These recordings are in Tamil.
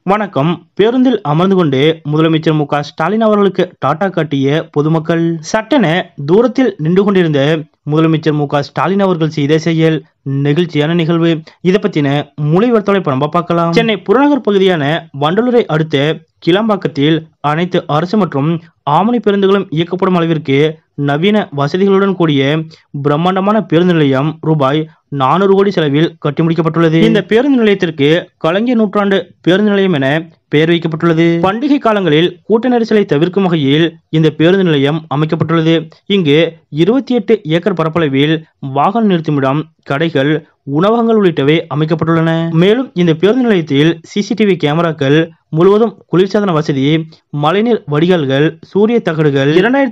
வணக்கம். பேருந்தில் அமர்ந்து கொண்டு முதலமைச்சர் மு.க.ஸ்டாலின் அவர்களுக்கு டாடா காட்டிய பொதுமக்கள். சட்டென தூரத்தில் நின்று கொண்டிருந்த முதலமைச்சர் மு.க.ஸ்டாலின் அவர்கள் செய்த செயல் நெகிழ்ச்சியான நிகழ்வு. இதை பத்தின முழு விவரத்தோட இப்ப நம்ம பார்க்கலாம். சென்னை புறநகர் பகுதியான வண்டலூரை அடுத்த கிளாம்பாக்கத்தில் அனைத்து அரசு மற்றும் ஆம்னி பேருந்துகளும் இயக்கப்படும் அளவிற்கு நவீன வசதிகளுடன் கூடிய பிரம்மாண்டமான பேருந்து நிலையம் ரூபாய் 400 கோடி செலவில் கட்டி முடிக்கப்பட்டுள்ளது. இந்த பேருந்து நிலையத்திற்கு கலைஞர் நூற்றாண்டு பேருந்து நிலையம் என பெயர் வைக்கப்பட்டுள்ளது. பண்டிகை காலங்களில் கூட்ட நெரிசலை தவிர்க்கும் வகையில் இந்த பேருந்து நிலையம் அமைக்கப்பட்டுள்ளது. இங்கு 28 ஏக்கர் பரப்பளவில் வாகன நிறுத்துமிடம், கடைகள், உணவகங்கள் உள்ளிட்டவை அமைக்கப்பட்டுள்ளன. மேலும் இந்த பேருந்து நிலையத்தில் சிசிடிவி கேமராக்கள், முழுவதும் குளிர்சாதன வசதி, மழைநீர் வடிகால்கள், சூரிய தகடுகள்,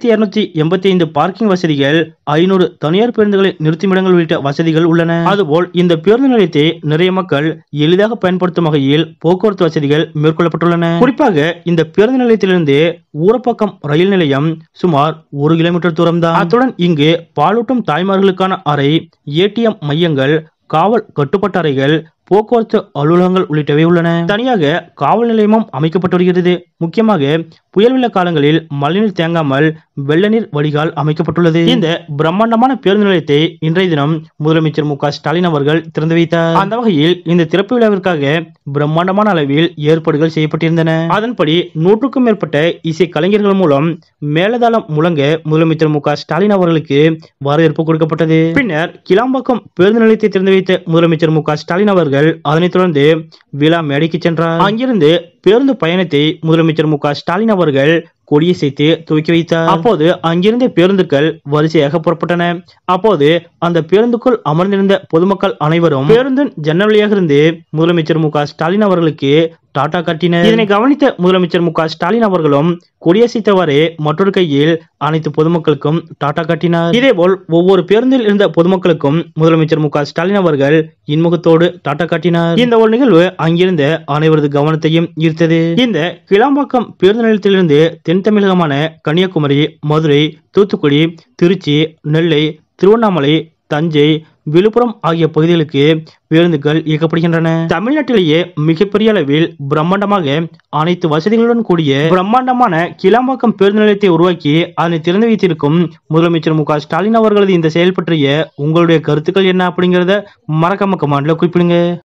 2285 பார்க்கிங் வசதிகள், 500 தனியார் பேருந்துகளை நிறுத்துமிடங்கள் உள்ளிட்ட வசதிகள் உள்ளன. அதுபோல் இந்த பேருந்து நிலையத்தை நிறைய மக்கள் எளிதாக பயன்படுத்தும் வகையில் போக்குவரத்து வசதிகள் மேற்கொள்ளப்பட்டுள்ளன. குறிப்பாக இந்த பேருந்து நிலையத்திலிருந்து ஊரப்பாக்கம் ரயில் நிலையம் சுமார் 1 கிலோமீட்டர் தூரம் தான். அத்துடன் இங்கு பாலூட்டும் தாய்மார்களுக்கான அறை, ஏடிஎம் மையங்கள், காவல் கட்டுப்பாட்டு அறைகள், போக்குவரத்து அலுவலகங்கள் உள்ளிட்டவை உள்ளன. தனியாக காவல் நிலையமும் அமைக்கப்பட்டு வருகிறது. முக்கியமாக புயல் வெள்ள காலங்களில் மழைநீர் தேங்காமல் வெள்ள நீர் வடிகால் அமைக்கப்பட்டுள்ளது. இந்த பிரம்மாண்டமான பேருந்து நிலையத்தை இன்றைய தினம் முதலமைச்சர் மு.க.ஸ்டாலின் அவர்கள் திறந்து வைத்தார். அந்த வகையில் இந்த திறப்பு விழாவிற்காக பிரம்மாண்டமான அளவில் ஏற்பாடுகள் செய்யப்பட்டிருந்தன. அதன்படி 100க்கும் மேற்பட்ட இசை கலைஞர்கள் மூலம் மேலதாளம் முழங்க முதலமைச்சர் மு.க.ஸ்டாலின் அவர்களுக்கு வரவேற்பு கொடுக்கப்பட்டது. பின்னர் கிளாம்பாக்கம் பேருந்து நிலையத்தை திறந்து வைத்த முதலமைச்சர் மு.க.ஸ்டாலின் அவர்கள் அதனைத் தொடர்ந்து விழா மேடைக்கு சென்றார். அங்கிருந்து பேருந்து பயணத்தை முதலமைச்சர் மு.க.ஸ்டாலின் அவர்கள் கொடியசைத்து துவக்கி வைத்தார். அப்போது அங்கிருந்த பேருந்துகள் வரிசையாக புறப்பட்டன. அப்போது அந்த பேருந்துக்குள் அமர்ந்திருந்த பொதுமக்கள் அனைவரும் பேருந்தின் ஜன்னல் வழியாக இருந்து முதலமைச்சர் மு.க.ஸ்டாலின் அவர்களுக்கு டாடா காட்டினர். இதனை கவனித்த முதலமைச்சர் மு.க.ஸ்டாலின் அவர்களும் கொடியசைத்தவாறே மற்றொரு கையில் அனைத்து பொதுமக்களுக்கும் டாடா காட்டினார். இதேபோல் ஒவ்வொரு பேருந்தில் இருந்த பொதுமக்களுக்கும் முதலமைச்சர் மு.க.ஸ்டாலின் அவர்கள் இன்முகத்தோடு டாடா காட்டினார். இந்த ஒரு நிகழ்வு அங்கிருந்த அனைவரது கவனத்தையும் ஈர்த்தது. இந்த கிளாம்பாக்கம் பேருந்து நிலையத்திலிருந்து தென் தமிழகமான கன்னியாகுமரி, மதுரை, தூத்துக்குடி, திருச்சி, நெல்லை, திருவண்ணாமலை, தஞ்சை, விழுப்புரம் ஆகிய பகுதிகளுக்கு பேருந்துகள் இயக்கப்படுகின்றன. தமிழ்நாட்டிலேயே மிகப்பெரிய அளவில் பிரம்மாண்டமாக அனைத்து வசதிகளுடன் கூடிய பிரம்மாண்டமான கிளாம்பாக்கம் பேருந்து நிலையத்தை உருவாக்கி அதனை திறந்து வைத்திருக்கும் முதலமைச்சர் மு.க.ஸ்டாலின் அவர்களது இந்த செயல் பற்றிய உங்களுடைய கருத்துக்கள் என்ன அப்படிங்கறத மறக்காம கமெண்ட்ல குறிப்பிடுங்க.